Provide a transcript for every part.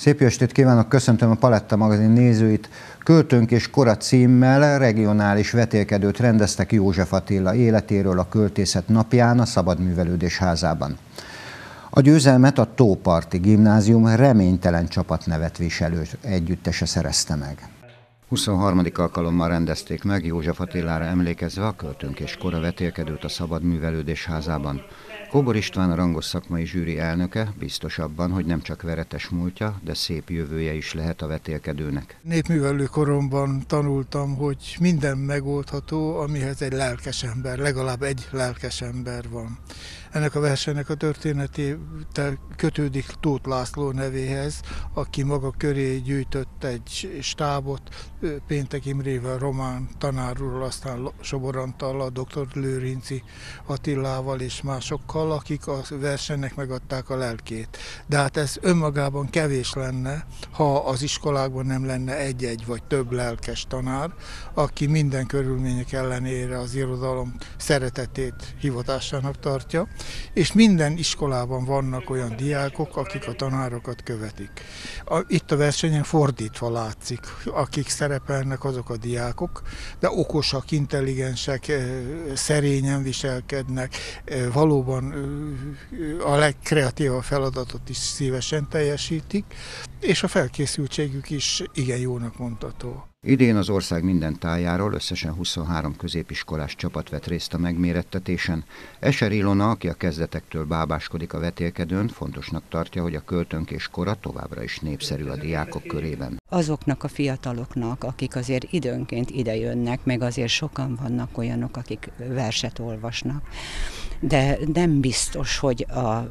Szép jó estét kívánok, köszöntöm a Paletta magazin nézőit. Költőnk és kora címmel regionális vetélkedőt rendeztek József Attila életéről a Költészet napján a Szabadművelődés Házában. A győzelmet a Tóparti Gimnázium reménytelen csapatnevet viselő együttese szerezte meg. 23. alkalommal rendezték meg József Attilára emlékezve a Költőnk és kora vetélkedőt a Szabadművelődés Házában. Kóbor István, a rangos szakmai zsűri elnöke biztos abban, hogy nem csak veretes múltja, de szép jövője is lehet a vetélkedőnek. Népművelő koromban tanultam, hogy minden megoldható, amihez egy lelkes ember, legalább egy lelkes ember van. Ennek a versenynek a történetével kötődik Tóth László nevéhez, aki maga köré gyűjtött egy stábot, Péntek Imrével, román tanárról, aztán Sobor Antallal, dr. Lőrinci Attilával és másokkal, akik a versenynek megadták a lelkét. De hát ez önmagában kevés lenne, ha az iskolákban nem lenne egy-egy vagy több lelkes tanár, aki minden körülmények ellenére az irodalom szeretetét hivatásának tartja, és minden iskolában vannak olyan diákok, akik a tanárokat követik. Itt a versenyen fordítva látszik, akik szerepelnek, azok a diákok, de okosak, intelligensek, szerényen viselkednek, valóban a legkreatívabb feladatot is szívesen teljesítik, és a felkészültségük is igen jónak mondható. Idén az ország minden tájáról összesen 23 középiskolás csapat vett részt a megmérettetésen. Eser Ilona, aki a kezdetektől bábáskodik a vetélkedőn, fontosnak tartja, hogy a Költőnk és kora továbbra is népszerű a diákok körében. Azoknak a fiataloknak, akik azért időnként idejönnek, meg azért sokan vannak olyanok, akik verset olvasnak, de nem biztos, hogy a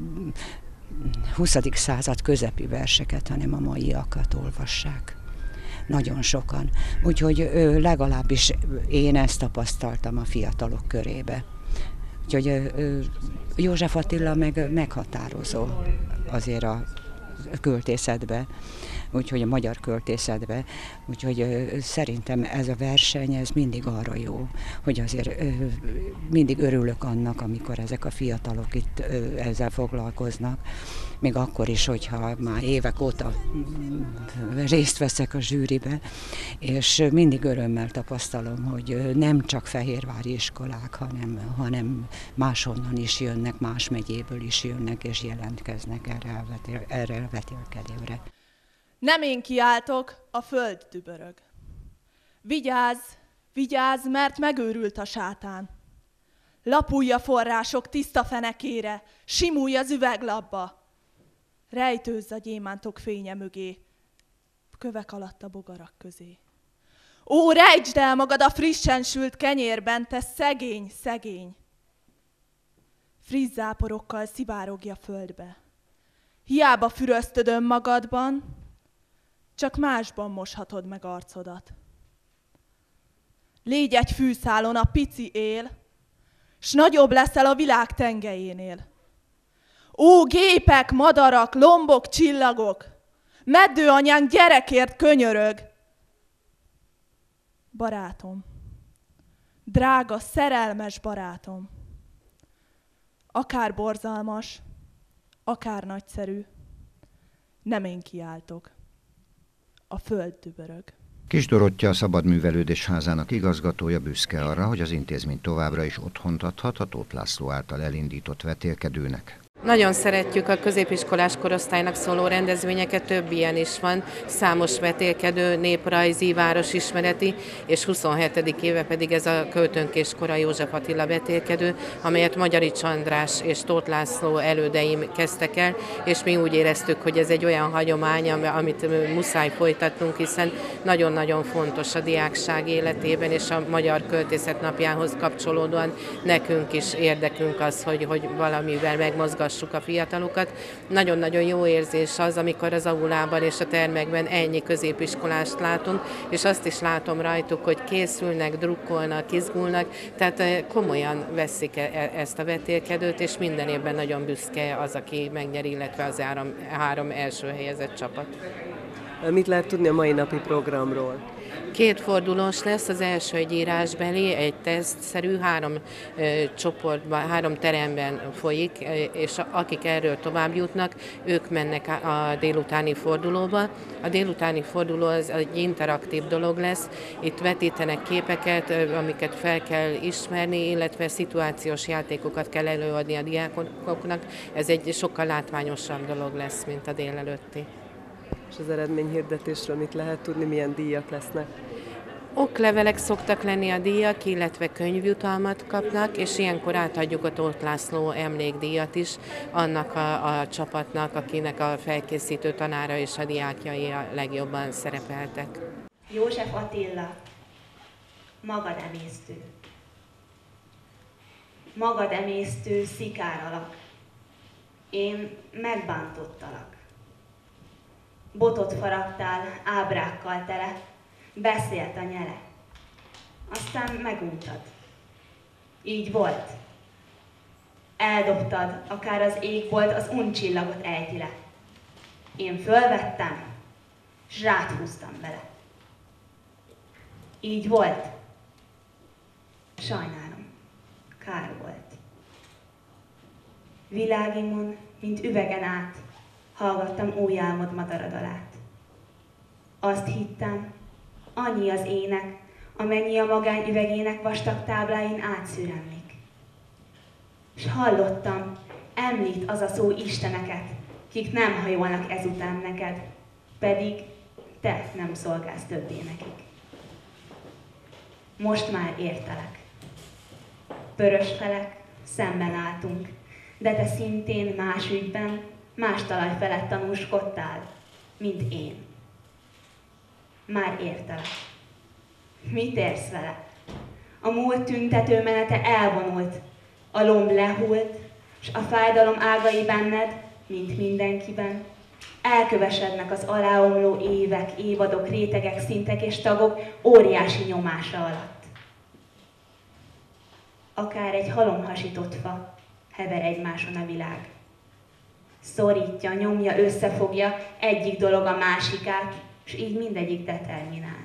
20. század közepi verseket, hanem a maiakat olvassák. Nagyon sokan. Úgyhogy legalábbis én ezt tapasztaltam a fiatalok körébe. Úgyhogy József Attila meghatározó azért a költészetbe, úgyhogy a magyar költészetbe, úgyhogy szerintem ez a verseny, ez mindig arra jó, hogy azért mindig örülök annak, amikor ezek a fiatalok itt ezzel foglalkoznak, még akkor is, hogyha már évek óta részt veszek a zsűribe, és mindig örömmel tapasztalom, hogy nem csak fehérvári iskolák, hanem máshonnan is jönnek, más megyéből is jönnek, és jelentkeznek erre a vetélkedőre. Nem én kiáltok, a föld dübörög. Vigyázz, vigyázz, mert megőrült a sátán. Lapulj a források tiszta fenekére, simulj az üveglapba. Rejtőzz a gyémántok fénye mögé, kövek alatt a bogarak közé. Ó, rejtsd el magad a frissen sült kenyérben, te szegény, szegény. Friss záporokkal szivárogj a földbe. Hiába füröztöd önmagadban, csak másban moshatod meg arcodat. Légy egy fűszálon a pici él, s nagyobb leszel a világ tengelyénél. Ó, gépek, madarak, lombok, csillagok, meddőanyánk gyerekért könyörög. Barátom, drága, szerelmes barátom, akár borzalmas, akár nagyszerű, nem én kiáltok, a föld dübörög. Kis Dorottya, a Szabadművelődés Házának igazgatója büszke arra, hogy az intézmény továbbra is otthont adhat a Tóth László által elindított vetélkedőnek. Nagyon szeretjük a középiskolás korosztálynak szóló rendezvényeket, több ilyen is van, számos vetélkedő, néprajzi, városismereti, és 27. éve pedig ez a Költőnk és kora József Attila vetélkedő, amelyet Magyarics András és Tóth László elődeim kezdtek el, és mi úgy éreztük, hogy ez egy olyan hagyomány, amit muszáj folytatnunk, hiszen nagyon-nagyon fontos a diákság életében, és a Magyar Költészet napjához kapcsolódóan nekünk is érdekünk az, hogy valamivel megmozgassuk a fiatalokat. Nagyon-nagyon jó érzés az, amikor az aulában és a termekben ennyi középiskolást látunk, és azt is látom rajtuk, hogy készülnek, drukkolnak, izgulnak, tehát komolyan veszik ezt a vetélkedőt, és minden évben nagyon büszke az, aki megnyeri, illetve az három első helyezett csapat. Mit lehet tudni a mai napi programról? 2 fordulós lesz, az első egy írásbeli, egy tesztszerű, 3 csoportban, 3 teremben folyik, és akik erről tovább jutnak, ők mennek a délutáni fordulóba. A délutáni forduló az egy interaktív dolog lesz, itt vetítenek képeket, amiket fel kell ismerni, illetve szituációs játékokat kell előadni a diákoknak. Ez egy sokkal látványosabb dolog lesz, mint a délelőtti. És az eredményhirdetésről mit lehet tudni, milyen díjak lesznek? Oklevelek szoktak lenni a díjak, illetve könyvjutalmat kapnak, és ilyenkor átadjuk a Tóth László emlékdíjat is annak a csapatnak, akinek a felkészítő tanára és a diákjai a legjobban szerepeltek. József Attila, magademésztő. Magademésztő szikár alak. Én megbántottalak. Botot faragtál, ábrákkal tele, beszélt a nyele. Aztán meguntad. Így volt. Eldobtad, akár az égbolt az uncsillagot ejti le. Én fölvettem, s rád húztam bele. Így volt. Sajnálom, kár volt. Világimon, mint üvegen át, hallgattam új álmod madaradalát. Azt hittem, annyi az ének, amennyi a magány üvegének vastag tábláin átszüremlik. S hallottam, említ az a szó isteneket, kik nem hajolnak ezután neked, pedig te nem szolgálsz többé nekik. Most már értelek. Pörös felek, szemben álltunk, de te szintén más ügyben, más talaj felett tanúskodtál, mint én. Már értelek. Mit érsz vele? A múlt tüntető menete elvonult, a lomb lehult, s a fájdalom ágai benned, mint mindenkiben, elkövesednek az aláomló évek, évadok, rétegek, szintek és tagok óriási nyomása alatt. Akár egy halomhasított fa, hever egymáson a világ. Szorítja, nyomja, összefogja egyik dolog a másikát, és így mindegyik determinált.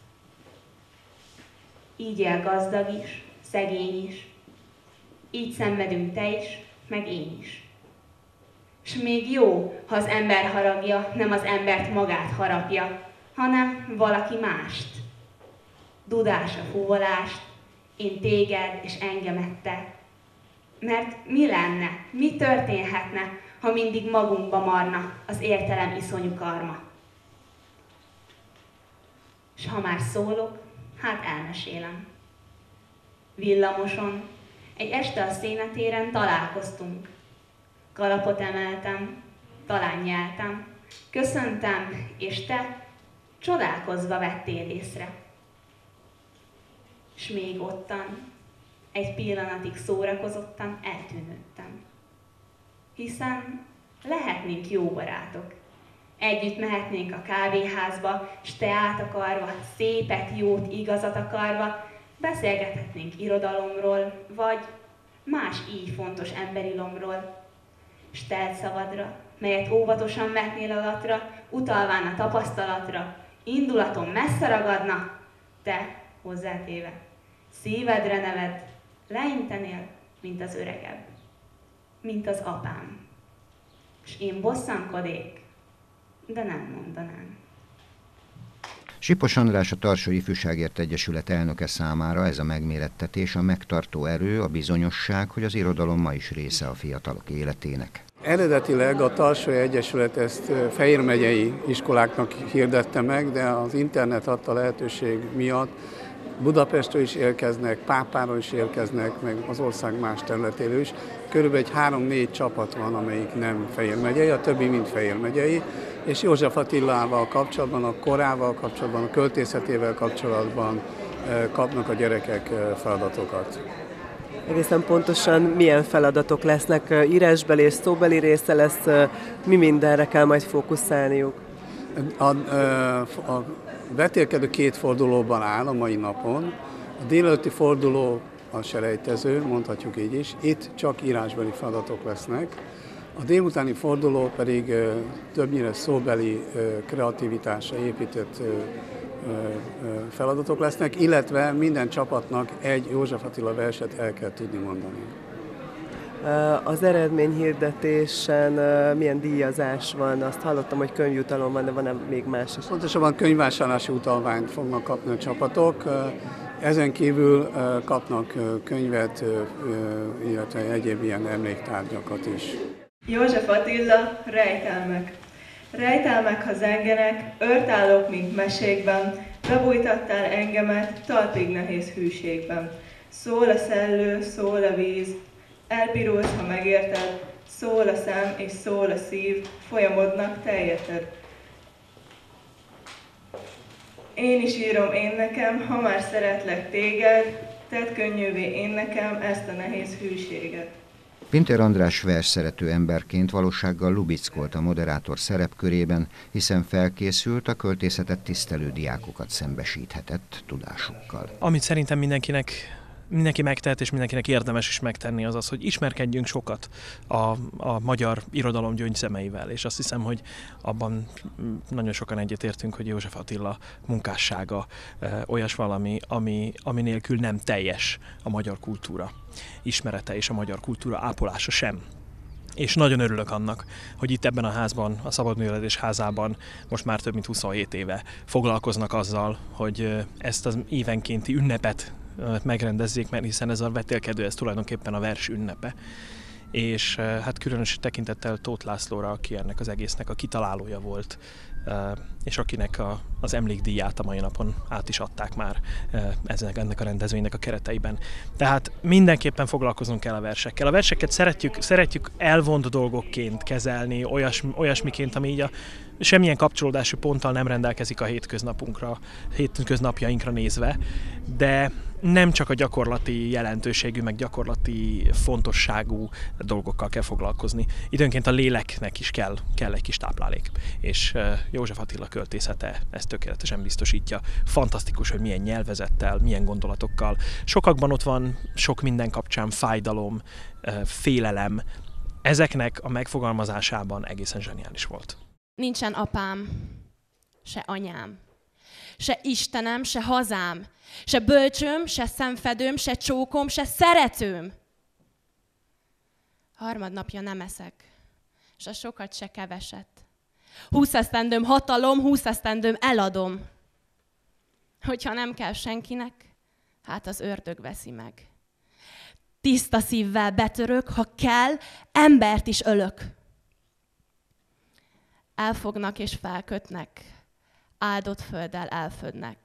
Így él gazdag is, szegény is, így szenvedünk te is, meg én is. S még jó, ha az ember haragja nem az embert magát harapja, hanem valaki mást. Dudás a fúvolást, én téged és engemet te. Mert mi lenne, mi történhetne, ha mindig magunkba marna az értelem iszonyú karma? S ha már szólok, hát elmesélem. Villamoson, egy este a szénatéren találkoztunk. Kalapot emeltem, talán nyeltem, köszöntem, és te csodálkozva vettél észre. S még ottan, egy pillanatig szórakozottan eltűnődtem. Hiszen lehetnénk jó barátok. Együtt mehetnénk a kávéházba, s teát akarva, szépet, jót, igazat akarva, beszélgethetnénk irodalomról, vagy más így fontos emberilomról. S telt szavadra, melyet óvatosan vetnél alatra, utalván a tapasztalatra, indulaton messze ragadna, te, hozzátéve, szívedre neved, leintenél, mint az öregebb, mint az apám. S én bosszankodék, de nem mondanám. Sipos András, a Tarsói Ifjúságért Egyesület elnöke számára ez a megmérettetés a megtartó erő, a bizonyosság, hogy az irodalom ma is része a fiatalok életének. Eredetileg a Tarsói Egyesület ezt Fejér megyei iskoláknak hirdette meg, de az internet adta lehetőség miatt Budapestről is érkeznek, Pápáról is érkeznek, meg az ország más területéről is. Körülbelül egy 3-4 csapat van, amelyik nem Fejér megyei, a többi mind Fejér megyei, és József Attilával kapcsolatban, a korával kapcsolatban, a költészetével kapcsolatban kapnak a gyerekek feladatokat. Egészen pontosan milyen feladatok lesznek? Írásbeli és szóbeli része lesz, mi mindenre kell majd fókuszálniuk? A vetélkedő 2 fordulóban áll a mai napon. A délelőtti forduló a selejtező, mondhatjuk így is. Itt csak írásbeli feladatok lesznek. A délutáni forduló pedig többnyire szóbeli kreativitásra épített feladatok lesznek, illetve minden csapatnak egy József Attila verset el kell tudni mondani. Az eredményhirdetésen milyen díjazás van? Azt hallottam, hogy könyvjutalom van, de van-e még más is? Pontosabban könyvvásárlási utalványt fognak kapni a csapatok. Ezen kívül kapnak könyvet, illetve egyéb ilyen emléktárgyakat is. József Attila, rejtelmek. Rejtelmek, ha zengenek, őrtállok, mint mesékben, bebújtattál engemet talpig nehéz hűségben. Szól a szellő, szól a víz, elpirulsz, ha megérted, szól a szem és szól a szív, folyamodnak teljeted. Én is írom én nekem, ha már szeretlek téged, tedd könnyűvé én nekem ezt a nehéz hűséget. Pintér András versszerető emberként valósággal lubickolt a moderátor szerepkörében, hiszen felkészült, a költészetet tisztelő diákokat szembesíthetett tudásukkal. Amit szerintem mindenki megtehet, és mindenkinek érdemes is megtenni, az az, hogy ismerkedjünk sokat a magyar irodalom gyöngyszemeivel, és azt hiszem, hogy abban nagyon sokan egyetértünk, hogy József Attila munkássága olyas valami, ami nélkül nem teljes a magyar kultúra ismerete és a magyar kultúra ápolása sem. És nagyon örülök annak, hogy itt ebben a házban, a Szabadművelődés Házában most már több mint 27 éve foglalkoznak azzal, hogy ezt az évenkénti ünnepet megrendezzék, mert hiszen ez a vetélkedő, ez tulajdonképpen a vers ünnepe. És hát különös tekintettel Tóth Lászlóra, aki ennek az egésznek a kitalálója volt, és akinek az emlékdíját a mai napon át is adták már ennek a rendezvénynek a kereteiben. Tehát mindenképpen foglalkozunk kell a versekkel. A verseket szeretjük elvont dolgokként kezelni, olyasmiként, ami így semmilyen kapcsolódási ponttal nem rendelkezik a hétköznapjainkra nézve, de nem csak a gyakorlati jelentőségű, meg gyakorlati fontosságú dolgokkal kell foglalkozni. Időnként a léleknek is kell egy kis táplálék, és József Attila költészete ezt tökéletesen biztosítja. Fantasztikus, hogy milyen nyelvezettel, milyen gondolatokkal. Sokakban ott van sok minden kapcsán fájdalom, félelem. Ezeknek a megfogalmazásában egészen zseniális volt. Nincsen apám, se anyám, se Istenem, se hazám, se bölcsöm, se szemfedőm, se csókom, se szeretőm. Harmadnapja nem eszek, se sokat, se keveset. 20 esztendőm hatalom, 20 esztendőm eladom. Hogyha nem kell senkinek, hát az ördög veszi meg. Tiszta szívvel betörök, ha kell, embert is ölök. Elfognak és felkötnek, áldott földdel elfödnek.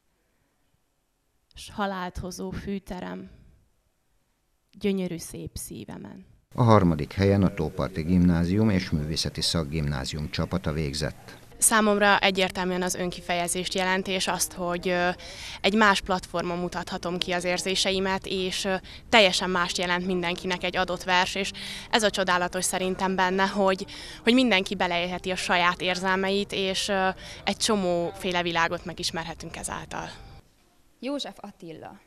S halált hozó fűterem, gyönyörű szép szívemen. A harmadik helyen a Tóparti Gimnázium és Művészeti Szakgimnázium csapata végzett. Számomra egyértelműen az önkifejezést jelenti, és azt, hogy egy más platformon mutathatom ki az érzéseimet, és teljesen mást jelent mindenkinek egy adott vers, és ez a csodálatos szerintem benne, hogy mindenki beleélheti a saját érzelmeit, és egy csomóféle világot megismerhetünk ezáltal. József Attila.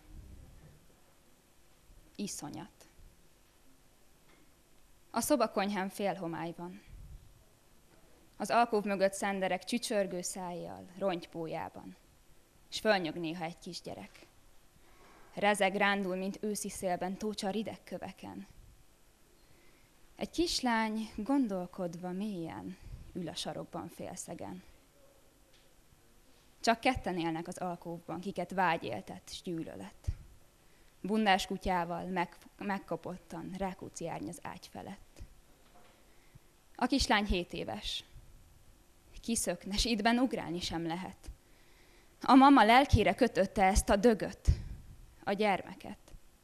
Iszonyat. A szobakonyhán fél homály van. Az alkóv mögött szenderek csücsörgő szájjal, rongypójában, s fölnyög néha egy kisgyerek. Rezeg, rándul, mint őszi szélben, tócsa rideg köveken. Egy kislány gondolkodva mélyen ül a sarokban félszegen. Csak ketten élnek az alkóvban, kiket vágy éltet s gyűlölet. Bundás kutyával megkopottan rákóczi árny az ágy felett. A kislány 7 éves. Kiszökne, s ittben ugrálni sem lehet. A mama lelkére kötötte ezt a dögöt, a gyermeket.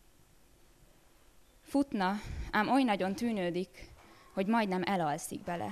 Futna, ám oly nagyon tűnődik, hogy majdnem elalszik bele.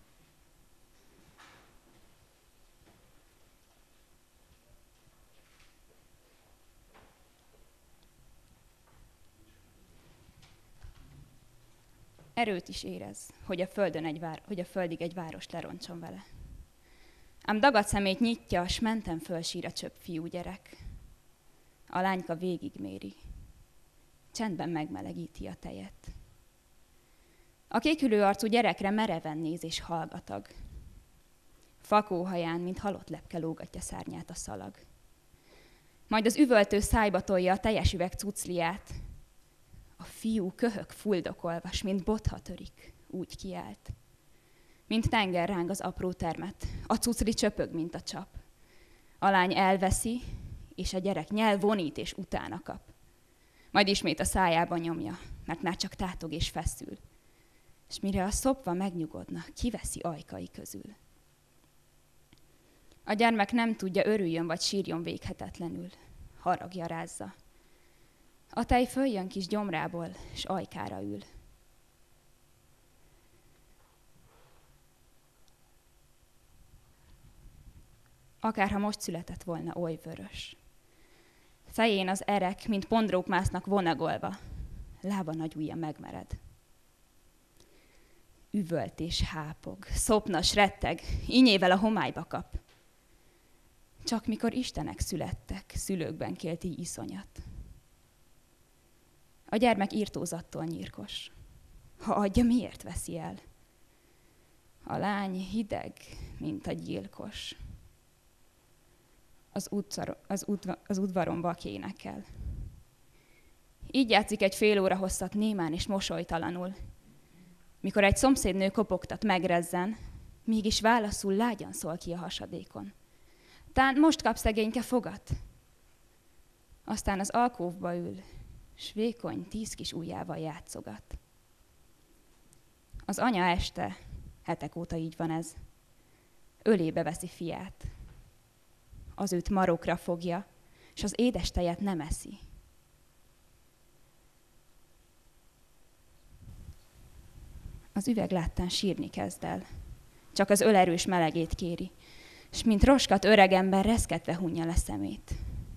Erőt is érez, hogy a földig egy várost lerontson vele. Ám dagadt szemét nyitja, s mentem fölsír a csöpp fiúgyerek. A lányka végigméri. Csendben megmelegíti a tejet. A kékülő arcú gyerekre mereven néz és hallgatag. Fakóhaján, mint halott lepke lógatja szárnyát a szalag. Majd az üvöltő szájba tolja a teljes üveg cucliát. A fiú köhög fuldokolva, s mint botha törik, úgy kiált. Mint tenger ráng az apró termet, a cucli csöpög, mint a csap. A lány elveszi, és a gyerek nyel vonít és utána kap. Majd ismét a szájába nyomja, mert már csak tátog és feszül. És mire a szopva megnyugodna, kiveszi ajkai közül. A gyermek nem tudja, örüljön vagy sírjon véghetetlenül. Haragja rázza. A tej följön kis gyomrából, s ajkára ül. Akárha most született volna oly vörös. Fején az erek, mint pondrók másznak vonagolva. Lába nagy ujja megmered. Üvölt és hápog, szopnas, retteg, ínyével a homályba kap. Csak mikor istenek születtek, szülőkben kélt így iszonyat. A gyermek írtózattól nyírkos. Ha adja, miért veszi el? A lány hideg, mint a gyilkos. Az udvaron vak énekel. Így játszik egy fél óra hosszat némán és mosolytalanul. Mikor egy szomszédnő kopogtat, megrezzen, mégis válaszul lágyan szól ki a hasadékon. Tán most kap szegényke fogat. Aztán az alkóvba ül, s vékony 10 kis ujjával játszogat. Az anya este, hetek óta így van ez, ölébe veszi fiát. Az őt marokra fogja, s az édes tejet nem eszi. Az üveg láttán sírni kezd el, csak az ölerős melegét kéri, s mint roskat öregember reszketve hunja le szemét.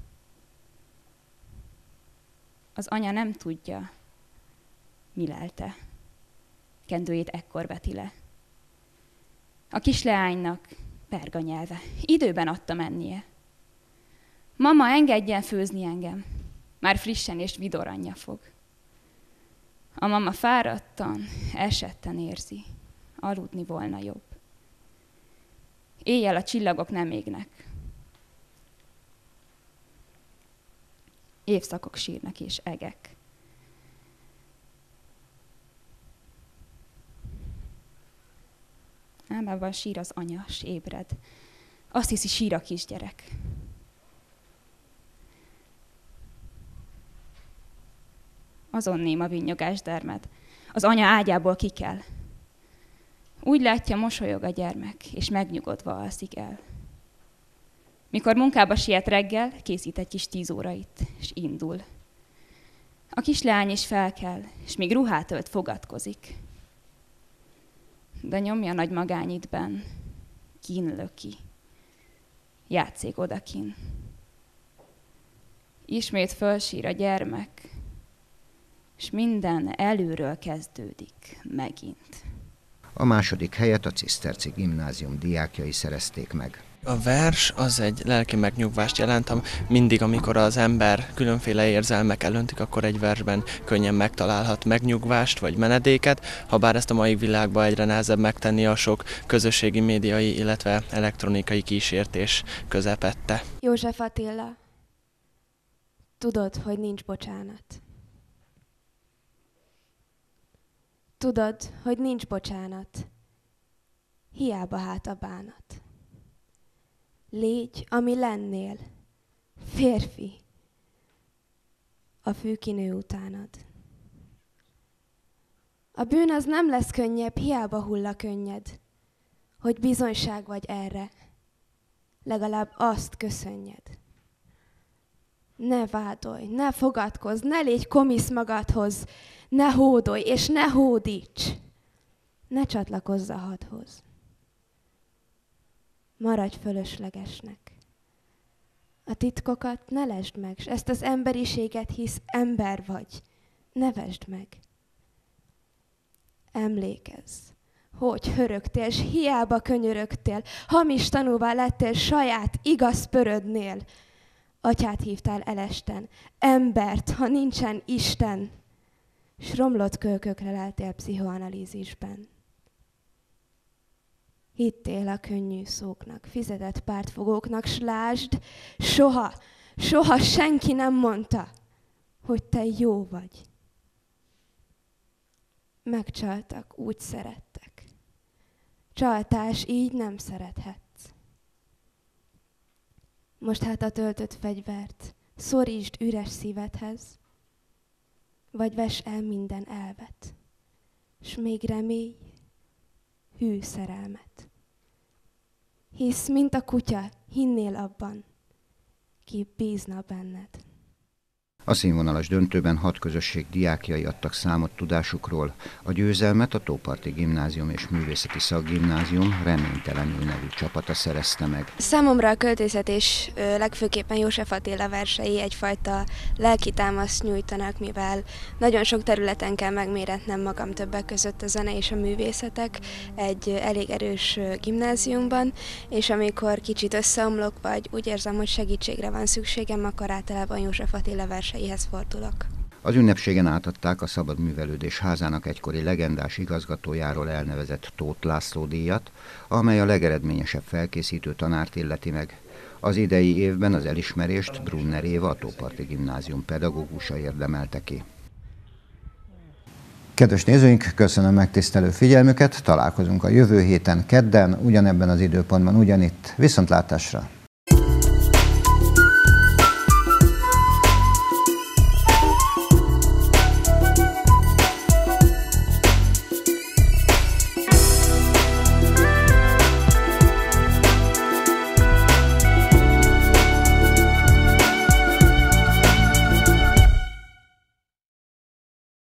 Az anya nem tudja, mi lelte. Kendőjét ekkor veti le. A kisleánynak perga nyelve. Időben adta mennie. Mama, engedjen főzni engem. Már frissen és vidor anyja fog. A mama fáradtan, esetten érzi. Aludni volna jobb. Éjjel a csillagok nem égnek. Évszakok sírnak és egek. Álmában sír az anya, s ébred. Azt hiszi, sír a kisgyerek. Azon néma vinnyogás dermed. Az anya ágyából kikel. Úgy látja, mosolyog a gyermek, és megnyugodva alszik el. Mikor munkába siet reggel, készít egy kis 10 órait, és indul. A kisleány is felkel, és még ruhát ölt, fogadkozik. De nyomja nagy magányit benn, kín löki. Játszék odakin. Ismét fölsír a gyermek, és minden előről kezdődik megint. A második helyet a Ciszterci Gimnázium diákjai szerezték meg. A vers az egy lelki megnyugvást jelent, mindig, amikor az ember különféle érzelmek elöntik, akkor egy versben könnyen megtalálhat megnyugvást vagy menedéket, habár ezt a mai világban egyre nehezebb megtenni a sok közösségi médiai, illetve elektronikai kísértés közepette. József Attila, tudod, hogy nincs bocsánat. Tudod, hogy nincs bocsánat. Hiába hát a bánat. Légy, ami lennél, férfi, a főkinő utánad. A bűn az nem lesz könnyebb, hiába hull a könnyed, hogy bizonyság vagy erre, legalább azt köszönjed. Ne vádolj, ne fogadkozz, ne légy komisz magadhoz, ne hódolj és ne hódíts, ne csatlakozz a hadhoz. Maradj fölöslegesnek. A titkokat ne lesd meg, s ezt az emberiséget hisz, ember vagy, ne vesd meg. Emlékezz, hogy hörögtél, s hiába könyörögtél, hamis tanúvá lettél saját igaz pörödnél. Atyát hívtál elesten, embert, ha nincsen Isten, s romlott kölkökre leltél pszichoanalízisben. Hittél a könnyű szóknak, fizetett pártfogóknak, s lásd, soha senki nem mondta, hogy te jó vagy. Megcsaltak, úgy szerettek. Csaltás, így nem szerethetsz. Most hát a töltött fegyvert szorítsd üres szívedhez, vagy vess el minden elvet, s még remélj hű szerelmet. Hisz, mint a kutya, hinnél abban, ki bízna benned. A színvonalas döntőben 6 közösség diákjai adtak számot tudásukról. A győzelmet a Tóparti Gimnázium és Művészeti Szakgimnázium Reménytelenül nevű csapata szerezte meg. Számomra a költészet és legfőképpen József Attila versei egyfajta lelki támaszt nyújtanak, mivel nagyon sok területen kell megméretnem magam, többek között a zene és a művészetek egy elég erős gimnáziumban, és amikor kicsit összeomlok, vagy úgy érzem, hogy segítségre van szükségem, akkor általában József Attila verseihez fordulok. Az ünnepségen átadták a Szabad Művelődés Házának egykori legendás igazgatójáról elnevezett Tóth László díjat, amely a legeredményesebb felkészítő tanárt illeti meg. Az idei évben az elismerést Brunner Éva, a Tóparti Gimnázium pedagógusa érdemelte ki. Kedves nézőink, köszönöm megtisztelő figyelmüket, találkozunk a jövő héten kedden, ugyanebben az időpontban, ugyanitt. Viszontlátásra!